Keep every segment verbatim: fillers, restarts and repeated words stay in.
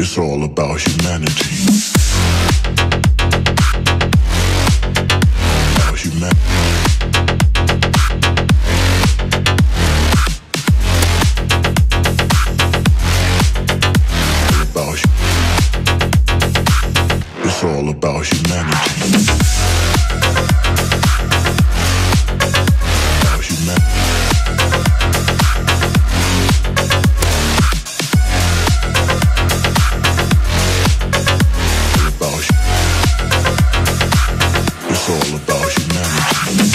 It's all about humanity. About humanity. It's all about humanity. About humanity. It's all about humanity.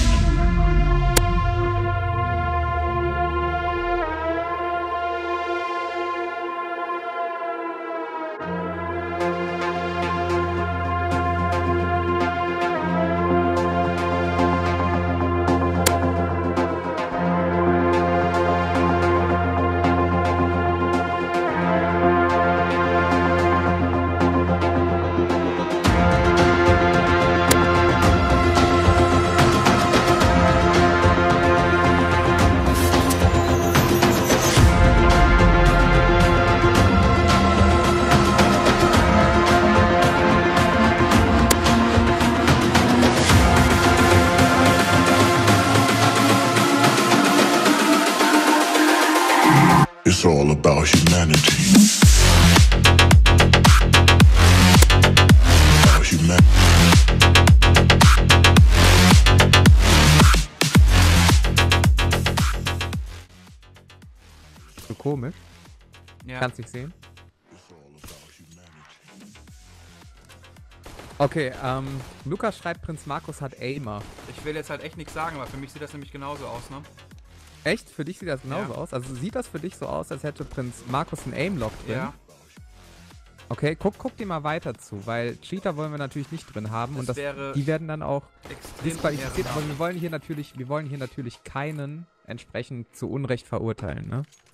It's all about humanity. About humanity. So komisch. Ja. Kannst nicht sehen. It's all about humanity. Okay, ähm, Lukas schreibt, Prinz Markus hat Aimer. Ich will jetzt halt echt nichts sagen, aber für mich sieht das nämlich genauso aus, ne? Echt? Für dich sieht das genauso Ja. aus? Also sieht das für dich so aus, als hätte Prinz Markus einen Aimlock drin? Ja. Okay, guck, guck dir mal weiter zu, weil Cheater wollen wir natürlich nicht drin haben Das und das, wäre die werden dann auch extrem disqualifiziert, aber ehrenhaft. wir wollen hier natürlich, wir wollen hier natürlich keinen entsprechend zu Unrecht verurteilen, ne?